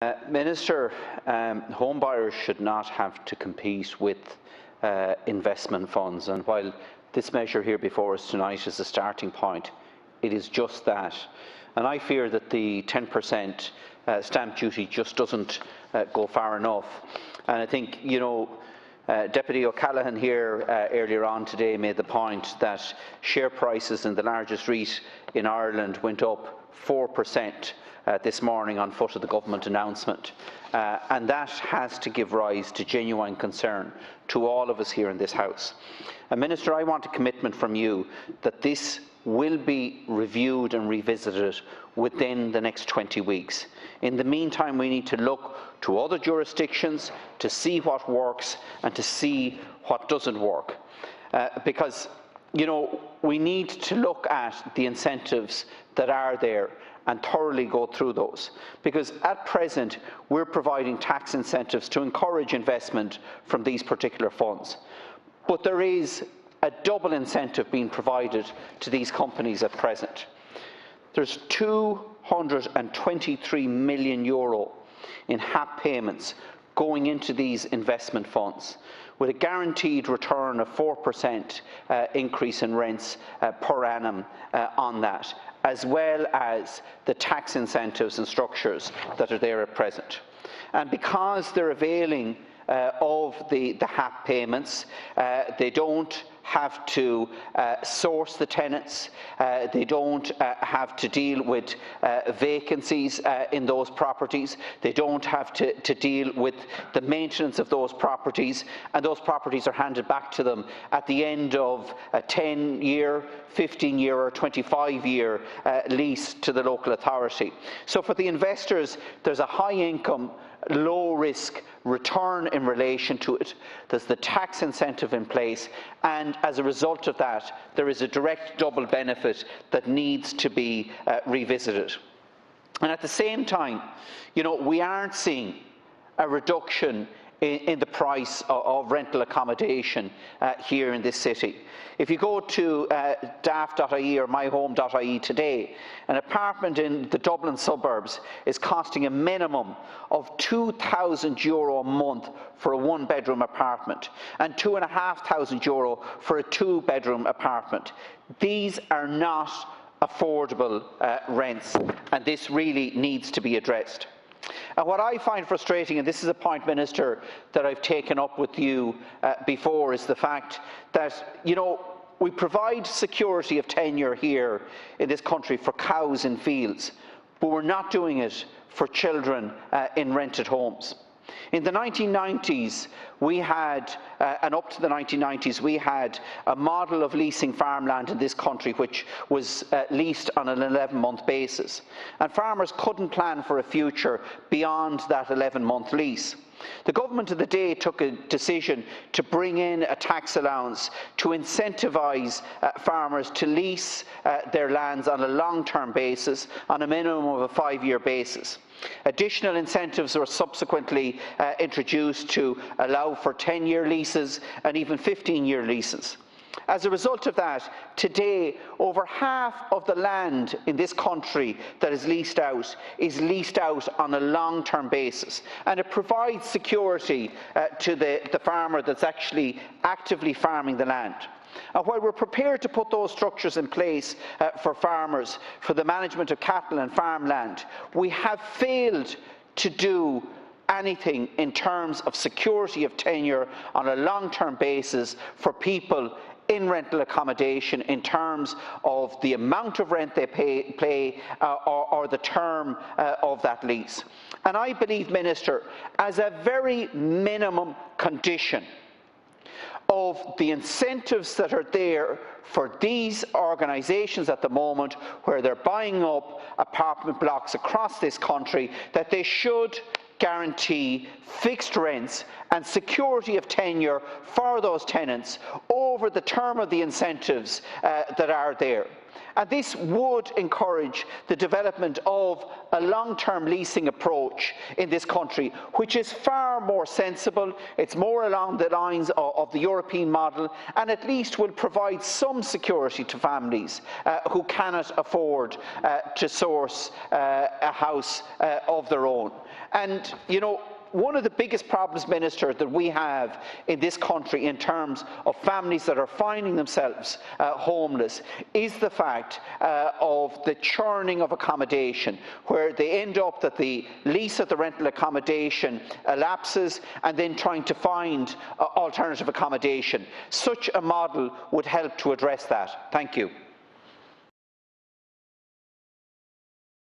Minister, home buyers should not have to compete with investment funds, and while this measure here before us tonight is a starting point, it is just that. And I fear that the 10% stamp duty just doesn't go far enough. And I think, Deputy O'Callaghan here earlier on today made the point that share prices in the largest REIT in Ireland went up 4% this morning on foot of the government announcement, and that has to give rise to genuine concern to all of us here in this House. And Minister, I want a commitment from you that this will be reviewed and revisited within the next 20 weeks. In the meantime, we need to look to other jurisdictions to see what works and to see what doesn't work, because we need to look at the incentives that are there and thoroughly go through those, because at present we're providing tax incentives to encourage investment from these particular funds, but there is a double incentive being provided to these companies at present. There's €223 million in HAP payments going into these investment funds, with a guaranteed return of 4% increase in rents per annum on that, as well as the tax incentives and structures that are there at present. And because they're availing of the HAP payments, they don't have to source the tenants, they don't have to deal with vacancies in those properties, they don't have to deal with the maintenance of those properties, and those properties are handed back to them at the end of a 10-year, 15-year or 25-year lease to the local authority. So for the investors, there's a high income, low risk return in relation to it. There's the tax incentive in place, and as a result of that, there is a direct double benefit that needs to be revisited. And at the same time, we aren't seeing a reduction in the price of rental accommodation here in this city. If you go to daft.ie or myhome.ie today, an apartment in the Dublin suburbs is costing a minimum of €2,000 a month for a one-bedroom apartment and €2,500 for a two-bedroom apartment. These are not affordable rents, and this really needs to be addressed. And what I find frustrating, and this is a point, Minister, that I've taken up with you before, is the fact that, we provide security of tenure here in this country for cows in fields, but we're not doing it for children in rented homes. In the 1990s, we had, and up to the 1990s, we had a model of leasing farmland in this country which was leased on an 11-month basis. And farmers couldn't plan for a future beyond that 11-month lease. The government of the day took a decision to bring in a tax allowance to incentivise farmers to lease their lands on a long-term basis, on a minimum of a 5-year basis. Additional incentives were subsequently introduced to allow for 10-year leases and even 15-year leases. As a result of that, today, over half of the land in this country that is leased out on a long-term basis, and it provides security to the farmer that's actually actively farming the land. And while we're prepared to put those structures in place for farmers, for the management of cattle and farmland, we have failed to do anything in terms of security of tenure on a long-term basis for people in rental accommodation, in terms of the amount of rent they pay or the term of that lease. And I believe, Minister, as a very minimum condition of the incentives that are there for these organisations at the moment, where they're buying up apartment blocks across this country, that they should guarantee fixed rents and security of tenure for those tenants over the term of the incentives that are there. And this would encourage the development of a long-term leasing approach in this country, which is far more sensible. It's more along the lines of the European model, and at least will provide some security to families who cannot afford to source a house of their own. And, you know, one of the biggest problems, Minister, that we have in this country in terms of families that are finding themselves homeless is the fact of the churning of accommodation, where they end up that the lease of the rental accommodation elapses and then trying to find alternative accommodation. Such a model would help to address that. Thank you.